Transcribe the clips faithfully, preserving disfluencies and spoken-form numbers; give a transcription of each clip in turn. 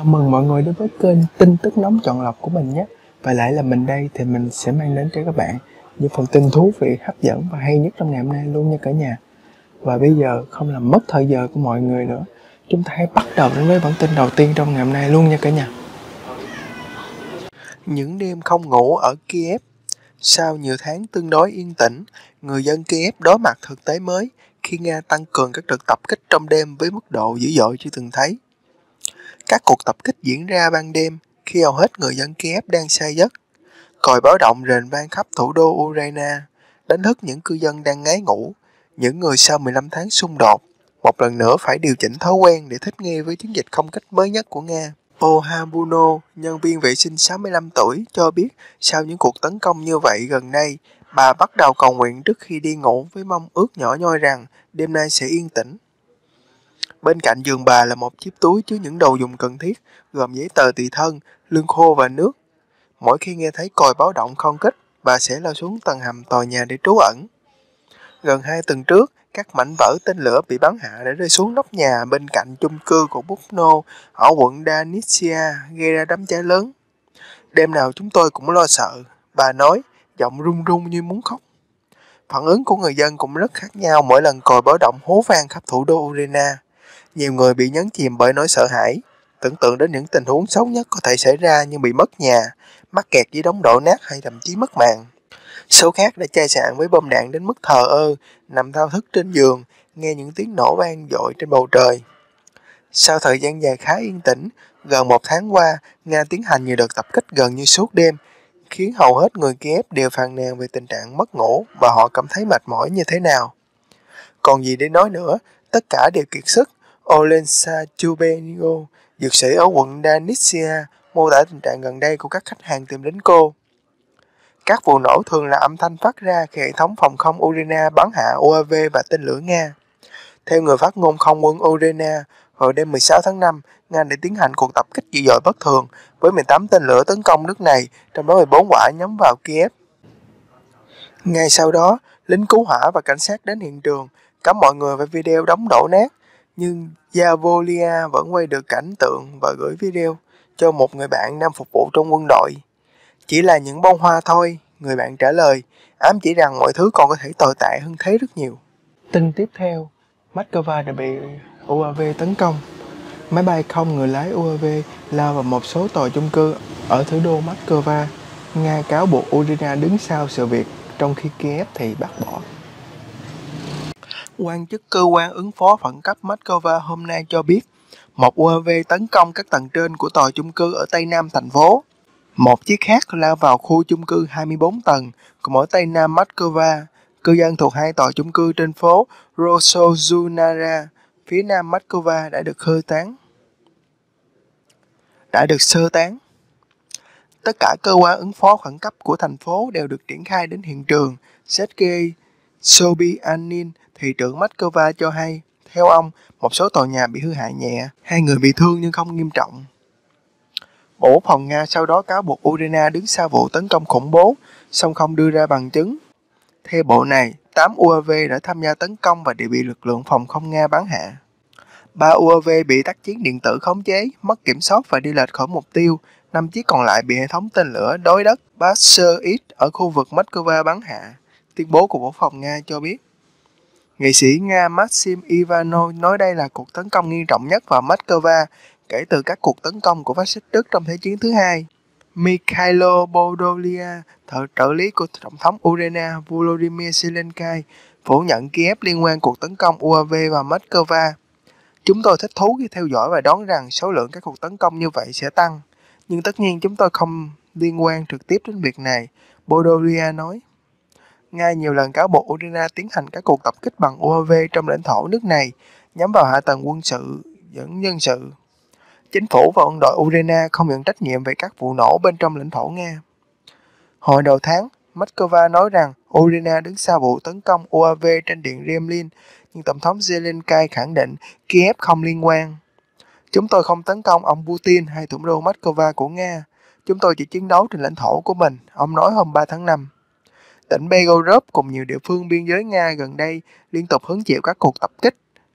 Chào mừng mọi người đến với kênh tin tức nóng chọn lọc của mình nhé. Và lại là mình đây thì mình sẽ mang đến cho các bạn những phần tin thú vị, hấp dẫn và hay nhất trong ngày hôm nay luôn nha cả nhà. Và bây giờ không làm mất thời giờ của mọi người nữa, chúng ta hãy bắt đầu đến với bản tin đầu tiên trong ngày hôm nay luôn nha cả nhà. Những đêm không ngủ ở Kiev. Sau nhiều tháng tương đối yên tĩnh, người dân Kiev đối mặt thực tế mới khi Nga tăng cường các đợt tập kích trong đêm với mức độ dữ dội chưa từng thấy. Các cuộc tập kích diễn ra ban đêm khi hầu hết người dân Kiev đang say giấc. Còi báo động rền vang khắp thủ đô Ukraine, đánh thức những cư dân đang ngáy ngủ, những người sau mười lăm tháng xung đột, một lần nữa phải điều chỉnh thói quen để thích nghi với chiến dịch không kích mới nhất của Nga. Ohabuno, nhân viên vệ sinh sáu mươi lăm tuổi, cho biết sau những cuộc tấn công như vậy gần đây, bà bắt đầu cầu nguyện trước khi đi ngủ với mong ước nhỏ nhoi rằng đêm nay sẽ yên tĩnh. Bên cạnh giường bà là một chiếc túi chứa những đồ dùng cần thiết, gồm giấy tờ tùy thân, lương khô và nước. Mỗi khi nghe thấy còi báo động không kích, bà sẽ lao xuống tầng hầm tòa nhà để trú ẩn. Gần hai tuần trước, các mảnh vỡ tên lửa bị bắn hạ đã rơi xuống nóc nhà bên cạnh chung cư của Bubno ở quận Danitsia, gây ra đám cháy lớn. Đêm nào chúng tôi cũng lo sợ, bà nói, giọng run run như muốn khóc. Phản ứng của người dân cũng rất khác nhau mỗi lần còi báo động hú vang khắp thủ đô Ukraine. Nhiều người bị nhấn chìm bởi nỗi sợ hãi, tưởng tượng đến những tình huống xấu nhất có thể xảy ra như bị mất nhà, mắc kẹt dưới đống đổ nát hay thậm chí mất mạng. Số khác đã chai sạn với bom đạn đến mức thờ ơ, nằm thao thức trên giường, nghe những tiếng nổ vang dội trên bầu trời. Sau thời gian dài khá yên tĩnh, gần một tháng qua, Nga tiến hành nhiều đợt tập kích gần như suốt đêm, khiến hầu hết người Kiev đều phàn nàn về tình trạng mất ngủ và họ cảm thấy mệt mỏi như thế nào. Còn gì để nói nữa, tất cả đều kiệt sức. Olensa Chubenko, dược sĩ ở quận Danitsia, mô tả tình trạng gần đây của các khách hàng tìm đến cô. Các vụ nổ thường là âm thanh phát ra khi hệ thống phòng không Ukraine bắn hạ u a vê và tên lửa Nga. Theo người phát ngôn không quân Ukraine, vào đêm mười sáu tháng năm, Nga đã tiến hành cuộc tập kích dữ dội bất thường với mười tám tên lửa tấn công nước này, trong đó mười bốn quả nhắm vào Kiev. Ngay sau đó, lính cứu hỏa và cảnh sát đến hiện trường, cấm mọi người vào video đống đổ nát, nhưng Yavolia vẫn quay được cảnh tượng và gửi video cho một người bạn đang phục vụ trong quân đội. Chỉ là những bông hoa thôi, người bạn trả lời, ám chỉ rằng mọi thứ còn có thể tồi tệ hơn thế rất nhiều. Tin tiếp theo, Moscow đã bị u a vê tấn công. Máy bay không người lái u a vê lao vào một số tòa chung cư ở thủ đô Moscow. Nga cáo buộc Ukraine đứng sau sự việc, trong khi Kiev thì bác bỏ. Quan chức cơ quan ứng phó khẩn cấp Moscow hôm nay cho biết, một u a vê tấn công các tầng trên của tòa chung cư ở tây nam thành phố. Một chiếc khác lao vào khu chung cư hai mươi bốn tầng, cũng ở tây nam Moscow. Cư dân thuộc hai tòa chung cư trên phố Rosozunara, phía nam Moscow đã được sơ tán. Đã được sơ tán. Tất cả cơ quan ứng phó khẩn cấp của thành phố đều được triển khai đến hiện trường. Sergei Sobyanin, thị trưởng Moscow cho hay, theo ông, một số tòa nhà bị hư hại nhẹ, hai người bị thương nhưng không nghiêm trọng. Bộ Quốc phòng Nga sau đó cáo buộc Ukraine đứng sau vụ tấn công khủng bố, song không đưa ra bằng chứng. Theo bộ này, tám u a vê đã tham gia tấn công và đều bị lực lượng phòng không Nga bắn hạ. ba u a vê bị tác chiến điện tử khống chế, mất kiểm soát và đi lệch khỏi mục tiêu. năm chiếc còn lại bị hệ thống tên lửa đối đất Baser-X ở khu vực Moscow bắn hạ, tuyên bố của Bộ Quốc phòng Nga cho biết. Nghệ sĩ Nga Maxim Ivanov nói đây là cuộc tấn công nghiêm trọng nhất vào Moscow kể từ các cuộc tấn công của phát xít Đức trong Thế chiến thứ hai. Mikhailo Podolyak, thợ trợ lý của Tổng thống Ukraine Volodymyr Zelensky, phủ nhận Kiev liên quan cuộc tấn công u a vê vào Moscow. Chúng tôi thích thú khi theo dõi và đoán rằng số lượng các cuộc tấn công như vậy sẽ tăng, nhưng tất nhiên chúng tôi không liên quan trực tiếp đến việc này, Podolyak nói. Nga nhiều lần cáo buộc Ukraine tiến hành các cuộc tập kích bằng u a vê trong lãnh thổ nước này, nhắm vào hạ tầng quân sự, dẫn nhân sự. Chính phủ và quân đội Ukraine không nhận trách nhiệm về các vụ nổ bên trong lãnh thổ Nga. Hồi đầu tháng, Moscow nói rằng Ukraine đứng sau vụ tấn công u a vê trên điện Kremlin, nhưng Tổng thống Zelensky khẳng định Kiev không liên quan. Chúng tôi không tấn công ông Putin hay thủ đô Moscow của Nga. Chúng tôi chỉ chiến đấu trên lãnh thổ của mình, ông nói hôm ba tháng năm. Tỉnh Belgorod cùng nhiều địa phương biên giới Nga gần đây liên tục hứng chịu các cuộc tập kích,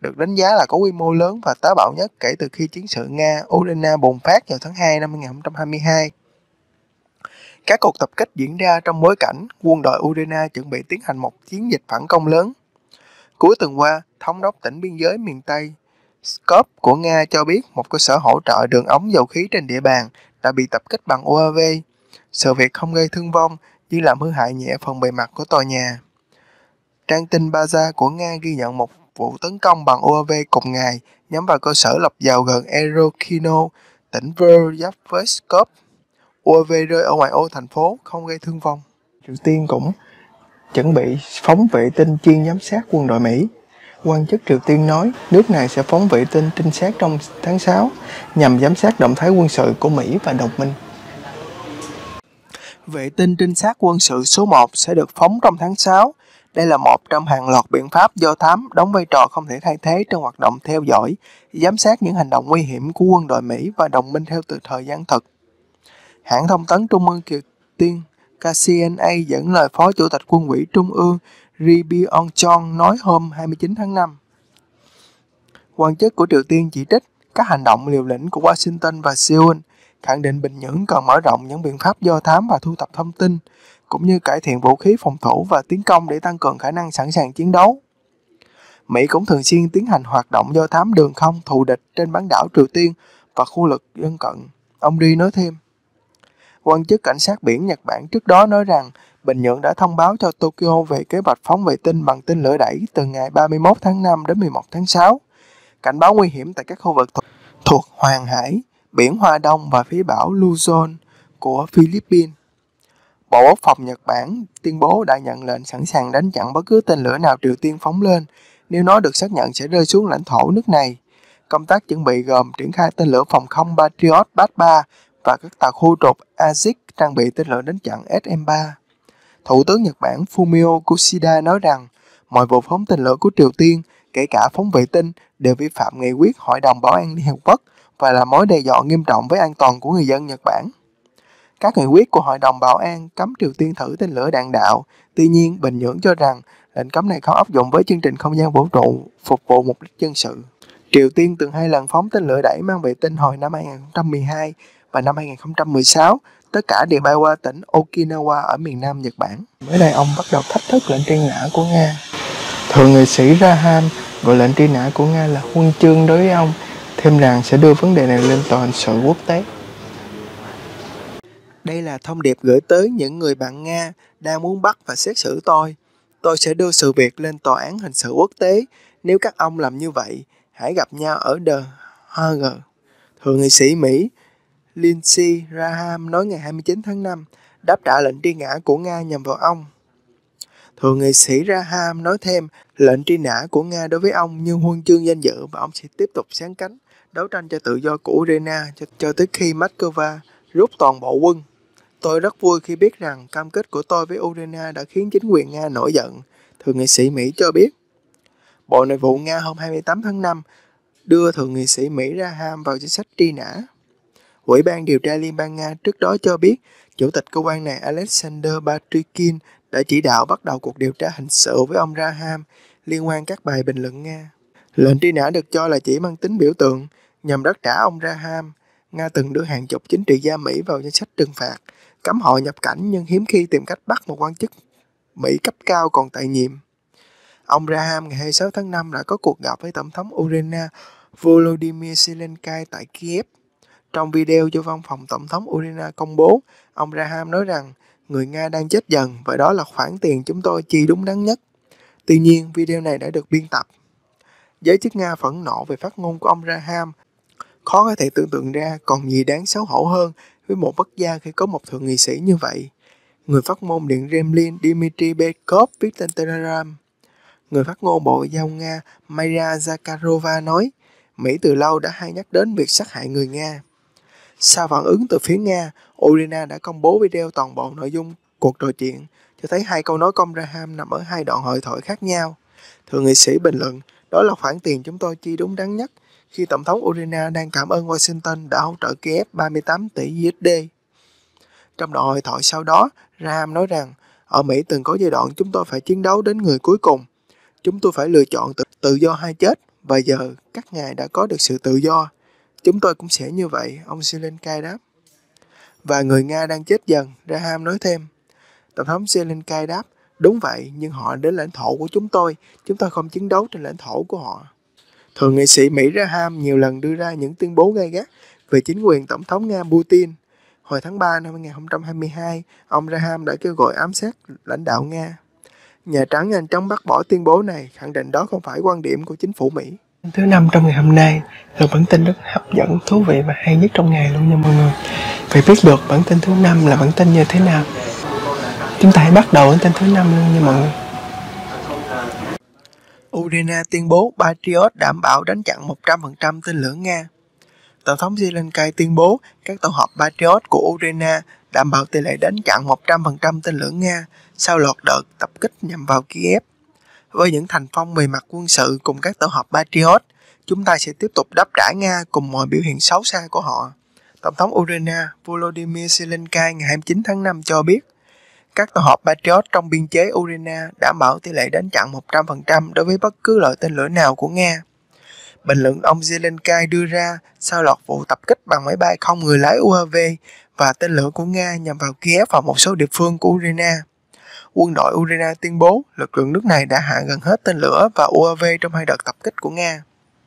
được đánh giá là có quy mô lớn và táo bạo nhất kể từ khi chiến sự Nga-Ukraine bùng phát vào tháng hai năm hai nghìn không trăm hai mươi hai. Các cuộc tập kích diễn ra trong bối cảnh quân đội Ukraine chuẩn bị tiến hành một chiến dịch phản công lớn. Cuối tuần qua, thống đốc tỉnh biên giới miền Tây Skop của Nga cho biết một cơ sở hỗ trợ đường ống dầu khí trên địa bàn đã bị tập kích bằng u a vê. Sự việc không gây thương vong, chỉ làm hư hại nhẹ phần bề mặt của tòa nhà. Trang tin Baza của Nga ghi nhận một vụ tấn công bằng u a vê cùng ngày nhắm vào cơ sở lọc dầu gần Erokino, tỉnh Ver giáp với Skop. u a vê rơi ở ngoại ô thành phố, không gây thương vong. Triều Tiên cũng chuẩn bị phóng vệ tinh chuyên giám sát quân đội Mỹ. Quan chức Triều Tiên nói nước này sẽ phóng vệ tinh trinh sát trong tháng sáu nhằm giám sát động thái quân sự của Mỹ và đồng minh. Vệ tinh trinh sát quân sự số một sẽ được phóng trong tháng sáu. Đây là một trong hàng loạt biện pháp do thám đóng vai trò không thể thay thế trong hoạt động theo dõi, giám sát những hành động nguy hiểm của quân đội Mỹ và đồng minh theo từ thời gian thực. Hãng thông tấn Trung ương Triều Tiên K C N A dẫn lời Phó Chủ tịch Quân ủy Trung ương Ri Byung-chol nói hôm hai mươi chín tháng năm. Quan chức của Triều Tiên chỉ trích các hành động liều lĩnh của Washington và Seoul, khẳng định Bình Nhưỡng cần mở rộng những biện pháp do thám và thu thập thông tin, cũng như cải thiện vũ khí phòng thủ và tiến công để tăng cường khả năng sẵn sàng chiến đấu. Mỹ cũng thường xuyên tiến hành hoạt động do thám đường không thù địch trên bán đảo Triều Tiên và khu vực lân cận, ông Ri nói thêm. Quan chức cảnh sát biển Nhật Bản trước đó nói rằng Bình Nhưỡng đã thông báo cho Tokyo về kế hoạch phóng vệ tinh bằng tên lửa đẩy từ ngày ba mươi mốt tháng năm đến mười một tháng sáu, cảnh báo nguy hiểm tại các khu vực thuộc, thuộc Hoàng Hải, biển Hoa Đông và phía đảo Luzon của Philippines. Bộ Quốc phòng Nhật Bản tuyên bố đã nhận lệnh sẵn sàng đánh chặn bất cứ tên lửa nào Triều Tiên phóng lên nếu nó được xác nhận sẽ rơi xuống lãnh thổ nước này. Công tác chuẩn bị gồm triển khai tên lửa phòng không Patriot Bat ba và các tàu khu trục Aziz trang bị tên lửa đánh chặn S M ba. Thủ tướng Nhật Bản Fumio Kishida nói rằng mọi vụ phóng tên lửa của Triều Tiên, kể cả phóng vệ tinh, đều vi phạm nghị quyết Hội đồng Bảo an Liên Hợp Quốc và là mối đe dọa nghiêm trọng với an toàn của người dân Nhật Bản. Các nghị quyết của Hội đồng Bảo an cấm Triều Tiên thử tên lửa đạn đạo. Tuy nhiên, Bình Nhưỡng cho rằng lệnh cấm này không áp dụng với chương trình không gian vũ trụ phục vụ mục đích dân sự. Triều Tiên từng hai lần phóng tên lửa đẩy mang vệ tinh hồi năm hai nghìn không trăm mười hai và năm hai nghìn không trăm mười sáu, tất cả đều bay qua tỉnh Okinawa ở miền nam Nhật Bản. Mới đây ông bắt đầu thách thức lệnh truy nã của Nga. Thượng nghị sĩ Raham gọi lệnh truy nã của Nga là huân chương đối với ông, thêm rằng sẽ đưa vấn đề này lên tòa hình sự quốc tế. Đây là thông điệp gửi tới những người bạn Nga đang muốn bắt và xét xử tôi. Tôi sẽ đưa sự việc lên tòa án hình sự quốc tế. Nếu các ông làm như vậy, hãy gặp nhau ở The Hague. Thượng nghị sĩ Mỹ Lindsey Graham nói ngày hai mươi chín tháng năm, đáp trả lệnh truy nã của Nga nhằm vào ông. Thượng nghị sĩ Graham nói thêm, lệnh truy nã của Nga đối với ông như huân chương danh dự và ông sẽ tiếp tục sáng cánh, đấu tranh cho tự do của Ukraine cho, cho tới khi Moscow rút toàn bộ quân. Tôi rất vui khi biết rằng cam kết của tôi với Ukraine đã khiến chính quyền Nga nổi giận, Thượng nghị sĩ Mỹ cho biết. Bộ Nội vụ Nga hôm hai mươi tám tháng năm đưa Thượng nghị sĩ Mỹ Graham vào danh sách truy nã. Ủy ban điều tra Liên bang Nga trước đó cho biết, Chủ tịch cơ quan này Alexander Batrikin đã chỉ đạo bắt đầu cuộc điều tra hình sự với ông Graham liên quan các bài bình luận Nga. Lệnh truy nã được cho là chỉ mang tính biểu tượng nhằm đáp trả ông Graham. Nga từng đưa hàng chục chính trị gia Mỹ vào danh sách trừng phạt, cấm họ nhập cảnh nhưng hiếm khi tìm cách bắt một quan chức Mỹ cấp cao còn tại nhiệm. Ông Graham ngày hai mươi sáu tháng năm đã có cuộc gặp với Tổng thống Ukraine Volodymyr Zelensky tại Kiev. Trong video do văn phòng Tổng thống Ukraine công bố, ông Graham nói rằng người Nga đang chết dần và đó là khoản tiền chúng tôi chi đúng đắn nhất. Tuy nhiên, video này đã được biên tập. Giới chức Nga phẫn nộ về phát ngôn của ông Graham. Khó có thể tưởng tượng ra còn gì đáng xấu hổ hơn với một quốc gia khi có một thượng nghị sĩ như vậy. Người phát ngôn Điện Kremlin Dmitry Peskov viết trên Telegram. Người phát ngôn Bộ Ngoại giao Nga Maria Zakharova nói, Mỹ từ lâu đã hay nhắc đến việc sát hại người Nga. Sau phản ứng từ phía Nga, Ukraine đã công bố video toàn bộ nội dung cuộc trò chuyện, cho thấy hai câu nói của ông Graham nằm ở hai đoạn hội thoại khác nhau. Thượng nghị sĩ bình luận, đó là khoản tiền chúng tôi chi đúng đắn nhất, khi Tổng thống Ukraine đang cảm ơn Washington đã hỗ trợ Kiev ba mươi tám tỷ U S D. Trong đoạn hội thoại sau đó, Graham nói rằng, ở Mỹ từng có giai đoạn chúng tôi phải chiến đấu đến người cuối cùng. Chúng tôi phải lựa chọn tự, tự do hay chết, và giờ các ngài đã có được sự tự do. Chúng tôi cũng sẽ như vậy, ông Zelensky đáp. Và người Nga đang chết dần, Raham nói thêm. Tổng thống Zelensky đáp, đúng vậy, nhưng họ đến lãnh thổ của chúng tôi, chúng tôi không chiến đấu trên lãnh thổ của họ. Thượng nghị sĩ Mỹ Raham nhiều lần đưa ra những tuyên bố gay gắt về chính quyền Tổng thống Nga Putin. Hồi tháng ba năm hai nghìn không trăm hai mươi hai, ông Raham đã kêu gọi ám sát lãnh đạo Nga. Nhà Trắng nhanh chóng bác bỏ tuyên bố này, khẳng định đó không phải quan điểm của chính phủ Mỹ. Thứ năm trong ngày hôm nay là bản tin rất hấp dẫn, thú vị và hay nhất trong ngày luôn nha mọi người. Phải biết được bản tin thứ năm là bản tin như thế nào. Chúng ta hãy bắt đầu bản tin thứ năm luôn nha mọi người. Ukraine tuyên bố Patriot đảm bảo đánh chặn một trăm phần trăm tên lửa Nga. Tổng thống Zelensky tuyên bố các tổ hợp Patriot của Ukraine đảm bảo tỷ lệ đánh chặn một trăm phần trăm tên lửa Nga sau loạt đợt tập kích nhằm vào Kiev. Với những thành phong về mặt quân sự cùng các tổ hợp Patriot, chúng ta sẽ tiếp tục đáp trả Nga cùng mọi biểu hiện xấu xa của họ. Tổng thống Ukraine Volodymyr Zelensky ngày hai mươi chín tháng năm cho biết, các tổ hợp Patriot trong biên chế Ukraine đảm bảo tỷ lệ đánh chặn một trăm phần trăm đối với bất cứ loại tên lửa nào của Nga. Bình luận ông Zelensky đưa ra sau loạt vụ tập kích bằng máy bay không người lái u a vê và tên lửa của Nga nhằm vào Kiev và một số địa phương của Ukraine. Quân đội Ukraine tuyên bố lực lượng nước này đã hạ gần hết tên lửa và u a vê trong hai đợt tập kích của Nga.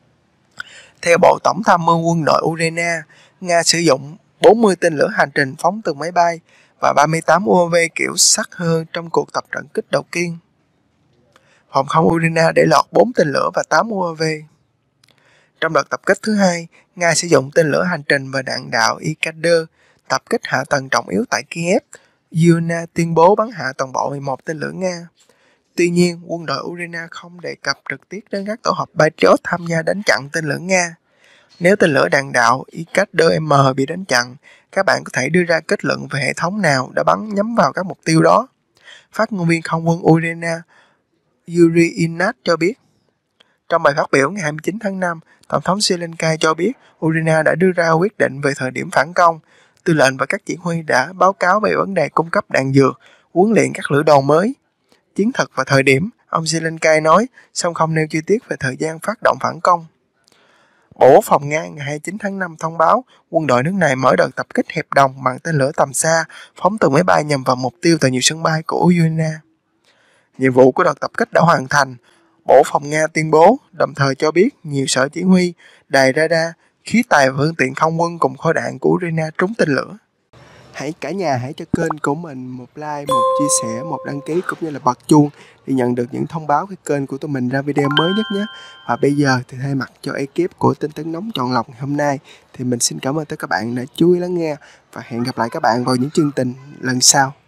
Theo Bộ Tổng tham mưu quân đội Ukraine, Nga sử dụng bốn mươi tên lửa hành trình phóng từ máy bay và ba mươi tám u a vê kiểu Shahed trong cuộc tập trận kích đầu tiên. Phòng không Ukraine để lọt bốn tên lửa và tám u a vê. Trong đợt tập kích thứ hai, Nga sử dụng tên lửa hành trình và đạn đạo Iskander tập kích hạ tầng trọng yếu tại Kiev. Yuna tuyên bố bắn hạ toàn bộ mười một tên lửa Nga. Tuy nhiên, quân đội Ukraine không đề cập trực tiếp đến các tổ hợp Patriot tham gia đánh chặn tên lửa Nga. Nếu tên lửa đạn đạo Iskander M bị đánh chặn, các bạn có thể đưa ra kết luận về hệ thống nào đã bắn nhắm vào các mục tiêu đó. Phát ngôn viên không quân Ukraine Yuri Ihnat cho biết. Trong bài phát biểu ngày hai mươi chín tháng năm, Tổng thống Zelensky cho biết Ukraine đã đưa ra quyết định về thời điểm phản công. Tư lệnh và các chỉ huy đã báo cáo về vấn đề cung cấp đạn dược, huấn luyện các lữ đoàn mới. Chiến thuật và thời điểm, ông Zelensky nói, song không nêu chi tiết về thời gian phát động phản công. Bộ Quốc phòng Nga ngày hai mươi chín tháng năm thông báo quân đội nước này mở đợt tập kích hiệp đồng bằng tên lửa tầm xa phóng từ máy bay nhằm vào mục tiêu tại nhiều sân bay của Ukraine. Nhiệm vụ của đợt tập kích đã hoàn thành, Bộ Phòng Nga tuyên bố, đồng thời cho biết nhiều sở chỉ huy, đài radar, khí tài và phương tiện không quân cùng kho đạn của Ukraine trúng tên lửa. Hãy cả nhà hãy cho kênh của mình một like, một chia sẻ, một đăng ký cũng như là bật chuông để nhận được những thông báo khi kênh của tụi mình ra video mới nhất nhé. Và bây giờ thì thay mặt cho ekip của Tin Tức Nóng chọn lọc ngày hôm nay thì mình xin cảm ơn tất cả các bạn đã chú ý lắng nghe và hẹn gặp lại các bạn vào những chương trình lần sau.